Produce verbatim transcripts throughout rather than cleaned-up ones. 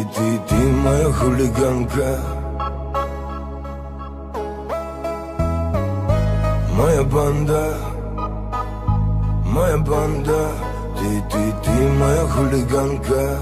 Ты, ты, ты моя хулиганка, моя банда, моя банда. Ты, ты, ты моя хулиганка,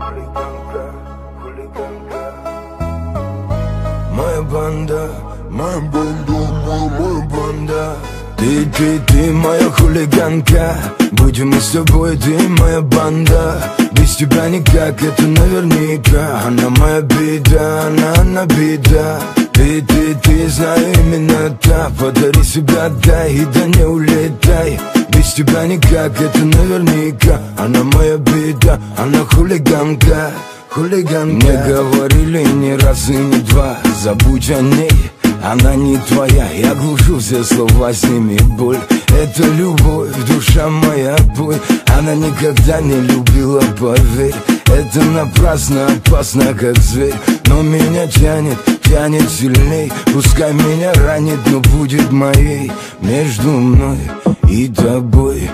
моя банда, моя банда, моя, моя банда. Ты, ты, ты моя хулиганка, будем мы с тобой, ты моя банда. Без тебя никак, это наверняка. Она моя беда, она, она беда. Ты, ты, ты, знаю, именно та. Подари себя, дай, и да не улетай. Без тебя никак, это наверняка. Она моя беда, она хулиганка, хулиганка. Мне говорили не раз и не два, забудь о ней, она не твоя. Я глушу все слова, сними боль. Это любовь, душа моя, пой. Она никогда не любила, поверь. Это напрасно, опасно, как зверь. Но меня тянет, тянет сильней. Пускай меня ранит, но будет моей. Между мной и тобой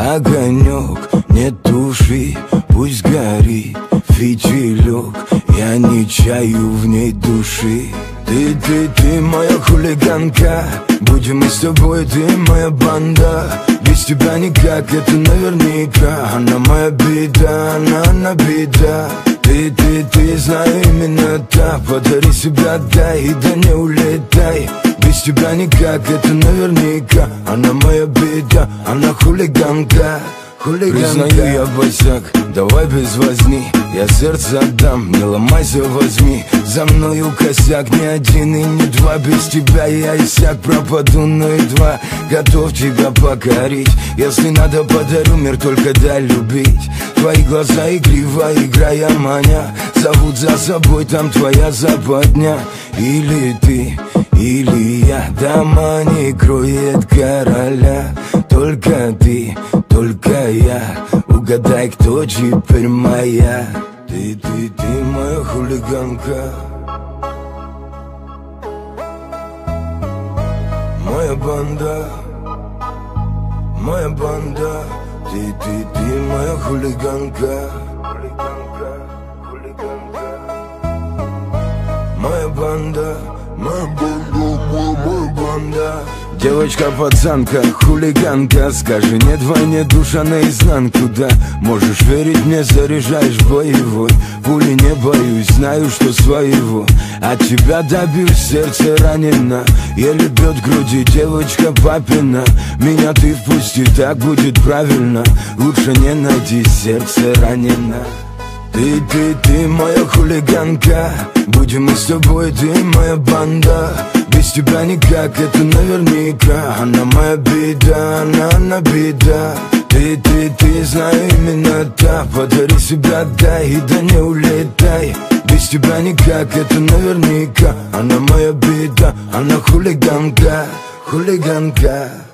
огонек, не туши, пусть горит фитилек. Я не чаю в ней души. Ты, ты, ты моя хулиганка, будем мы с тобой, ты моя банда. Без тебя никак, это наверняка. Она моя беда, она, она беда. Ты, ты, ты, знаю, именно та. Подари себя, дай, и да не улетай. Без тебя никак, это наверняка. Она моя беда, она хулиганка, хулиганка. Признаю, я босяк, давай без возни. Я сердце отдам, не ломайся, возьми. За мною косяк, не один и не два. Без тебя я иссяк, пропаду, но едва готов тебя покорить. Если надо, подарю мир, только дай любить. Твои глаза игриво, играя маня, зовут за собой, там твоя западня. Или ты, или я, дома не кроет короля. Только ты, только я, угадай, кто теперь моя. Ты, ты, ты моя хулиганка, моя банда, моя банда. Ты, ты, ты моя хулиганка, моя банда, моя банда, моя, моя банда. Девочка-пацанка, хулиганка, скажи нет войне, душа наизнанку, да. Можешь верить мне, заряжаешь боевой. Пули не боюсь, знаю, что своего. От тебя добьюсь, сердце ранено, еле бьет в груди девочка папина. Меня ты впусти, так будет правильно. Лучше не найди, сердце ранено. Ты, ты, ты моя хулиганка, будем мы с тобой, ты моя банда. Без тебя никак, это наверняка. Она моя беда, она, она беда. Ты, ты, ты, знаю, именно та. Подари себя, дай, и да не улетай. Без тебя никак, это наверняка. Она моя беда, она хулиганка, хулиганка.